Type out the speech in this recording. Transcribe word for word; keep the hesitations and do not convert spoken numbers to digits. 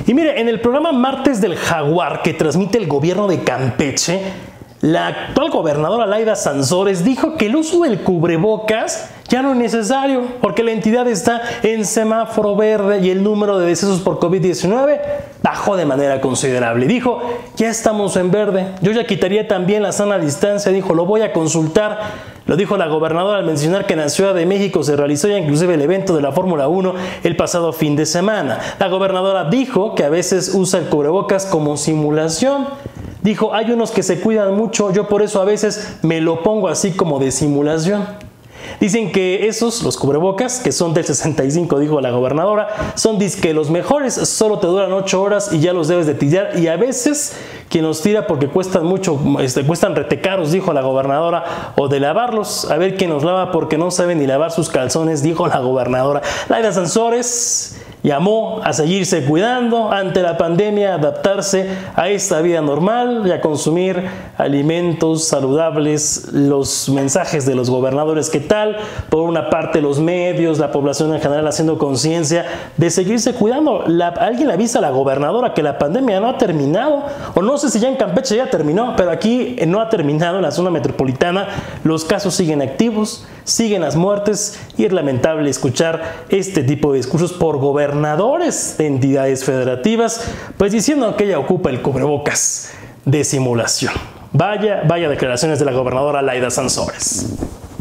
Y mire, en el programa Martes del Jaguar que transmite el gobierno de Campeche, la actual gobernadora Laida Sansores dijo que el uso del cubrebocas ya no es necesario porque la entidad está en semáforo verde y el número de decesos por COVID diecinueve bajó de manera considerable. Dijo, ya estamos en verde, yo ya quitaría también la sana distancia, dijo, lo voy a consultar. Lo dijo la gobernadora al mencionar que en la Ciudad de México se realizó ya inclusive el evento de la Fórmula uno el pasado fin de semana. La gobernadora dijo que a veces usa el cubrebocas como simulación. Dijo, hay unos que se cuidan mucho, yo por eso a veces me lo pongo así como de simulación. Dicen que esos, los cubrebocas, que son del sesenta y cinco, dijo la gobernadora, son disque los mejores, solo te duran ocho horas y ya los debes de tirar. Y a veces quien los tira porque cuestan mucho, este, cuestan retecaros, dijo la gobernadora, o de lavarlos, a ver quién los lava porque no saben ni lavar sus calzones, dijo la gobernadora. Laida Sansores llamó a seguirse cuidando ante la pandemia, a adaptarse a esta vida normal y a consumir alimentos saludables. Los mensajes de los gobernadores, ¿qué tal? Por una parte los medios, la población en general haciendo conciencia de seguirse cuidando. La, alguien le avisa a la gobernadora que la pandemia no ha terminado, o no sé si ya en Campeche ya terminó, pero aquí no ha terminado en la zona metropolitana. Los casos siguen activos, siguen las muertes y es lamentable escuchar este tipo de discursos por gobernadores gobernadores de entidades federativas, pues diciendo que ella ocupa el cubrebocas de simulación. Vaya, vaya declaraciones de la gobernadora Laida Sansores.